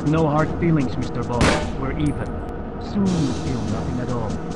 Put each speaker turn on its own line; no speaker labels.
No hard feelings, Mr. Boss. We're even. Soon you'll feel nothing at all.